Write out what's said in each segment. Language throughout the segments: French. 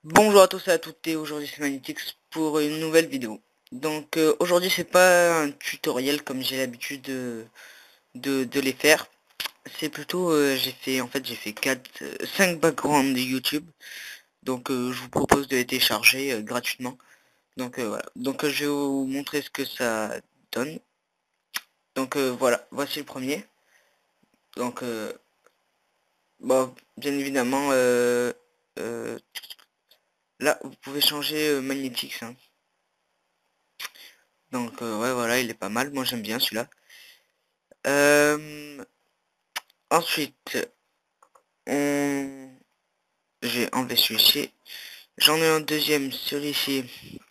Bonjour à tous et à toutes et aujourd'hui c'est Magnétix pour une nouvelle vidéo. Donc aujourd'hui c'est pas un tutoriel comme j'ai l'habitude de les faire. C'est plutôt j'ai fait 5 backgrounds de YouTube. Donc je vous propose de les télécharger gratuitement. Donc voilà. Donc je vais vous montrer ce que ça donne. Donc voilà, voici le premier. Donc bon, bien évidemment euh, là vous pouvez changer Magnétix, hein. Donc ouais voilà, il est pas mal, moi j'aime bien celui-là. Euh, ensuite, on... j'ai enlevé celui-ci. J'en ai un deuxième, celui-ci.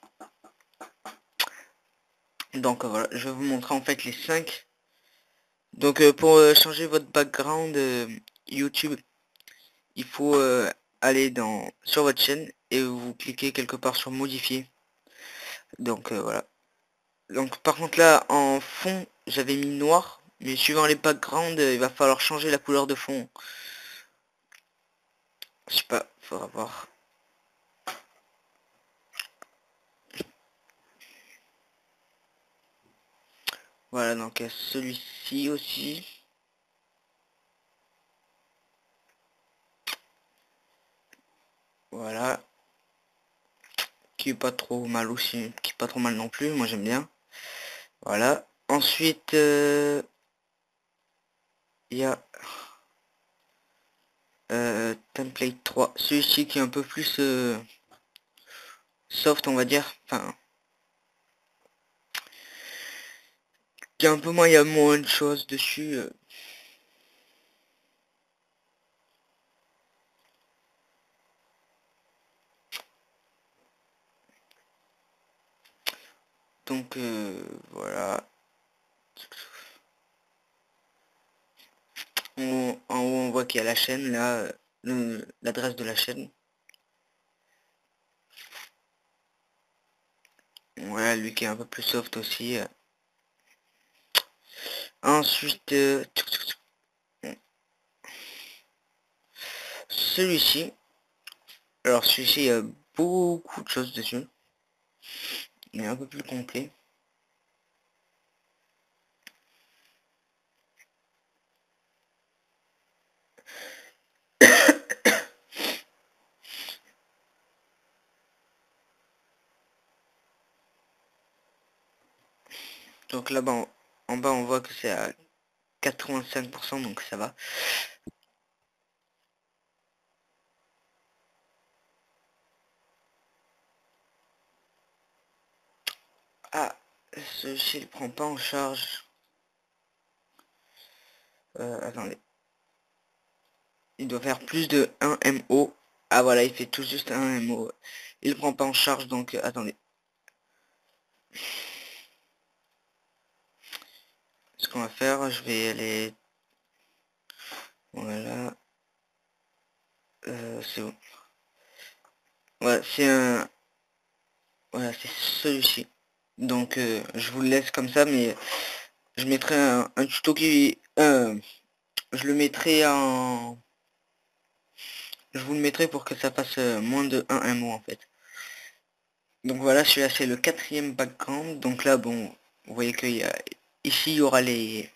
Donc voilà, je vais vous montrer en fait les 5. Donc pour changer votre background YouTube, il faut aller sur votre chaîne et vous cliquez quelque part sur modifier. Donc voilà. Donc par contre là, en fond, j'avais mis noir. Mais suivant les backgrounds, il va falloir changer la couleur de fond. Je sais pas, faudra voir. Voilà, donc il y a celui-ci aussi. Voilà. Qui est pas trop mal aussi. Qui est pas trop mal non plus. Moi j'aime bien. Voilà. Ensuite, il y a template 3. Celui-ci qui est un peu plus soft, on va dire. Enfin, qui est un peu moins, il y a moins de choses dessus. Donc voilà. En haut on voit qu'il y a la chaîne là. L'adresse de la chaîne. Voilà, lui qui est un peu plus soft aussi. Ensuite, celui-ci. Alors celui-ci, il y a beaucoup de choses dessus. Il est un peu plus complet. Donc là-bas, en bas, on voit que c'est à 85%, donc ça va. Ah, ceci il prend pas en charge. Attendez. Il doit faire plus de 1 MO. Ah voilà, il fait tout juste 1 MO. Il prend pas en charge, donc attendez. Ce qu'on va faire, je vais aller... Voilà. C'est où? Voilà, c'est un... Voilà, c'est celui-ci. Donc je vous le laisse comme ça, mais je mettrai un tuto qui... je le mettrai en... Je vous le mettrai pour que ça fasse moins de 1 MO en fait. Donc voilà, celui-là c'est le quatrième background. Donc là, bon, vous voyez qu'il y a... Ici, il y aura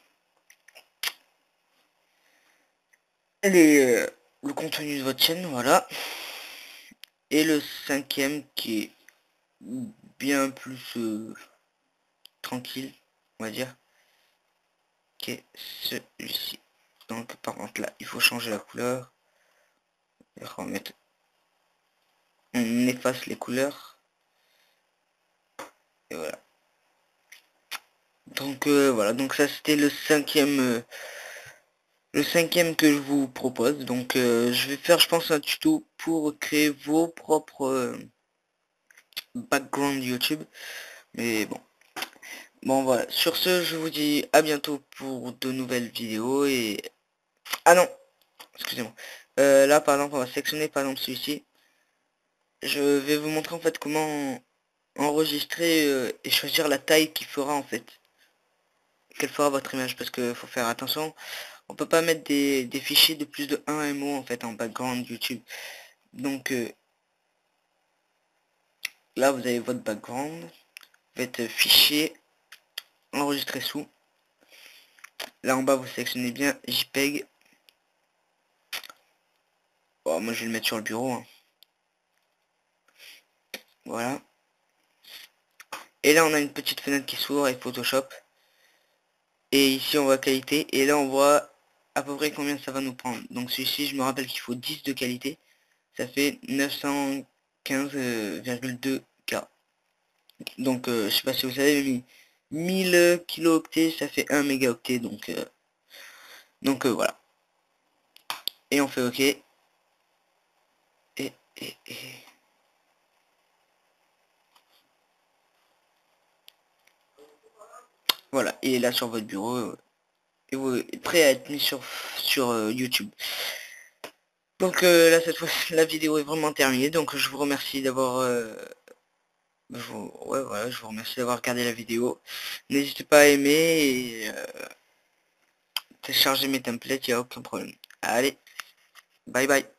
le contenu de votre chaîne, voilà. Et le cinquième qui est bien plus tranquille, on va dire, qui est celui-ci. Donc par contre là, il faut changer la couleur. Remettre... On efface les couleurs. Et voilà. Donc voilà, donc ça c'était le cinquième que je vous propose. Donc je vais faire je pense un tuto pour créer vos propres background YouTube. Mais bon. Bon voilà, sur ce je vous dis à bientôt pour de nouvelles vidéos et... Ah non, excusez-moi. Là par exemple on va sélectionner par exemple celui-ci. Je vais vous montrer en fait comment enregistrer et choisir la taille qu'il fera en fait. Quelle fera votre image parce que faut faire attention. On peut pas mettre des fichiers de plus de 1 MO en fait en background YouTube. Donc là vous avez votre background, vous faites fichier, enregistrer sous. Là en bas vous sélectionnez bien JPEG. Bon, moi je vais le mettre sur le bureau, hein. Voilà. Et là on a une petite fenêtre qui s'ouvre avec Photoshop. Et ici on voit qualité. Et là on voit à peu près combien ça va nous prendre. Donc celui-ci je me rappelle qu'il faut 10 de qualité. Ça fait 915,2 K. Donc je sais pas si vous savez, mais 1000 kilooctets ça fait 1 mégaoctet. Donc voilà. Et on fait OK. Et voilà. Et là sur votre bureau. Et vous êtes prêt à être mis sur YouTube. Donc là cette fois la vidéo est vraiment terminée. Donc je vous remercie d'avoir ouais, voilà, je vous remercie d'avoir regardé la vidéo. N'hésitez pas à aimer et télécharger mes templates, il n'y a aucun problème. Allez, bye bye.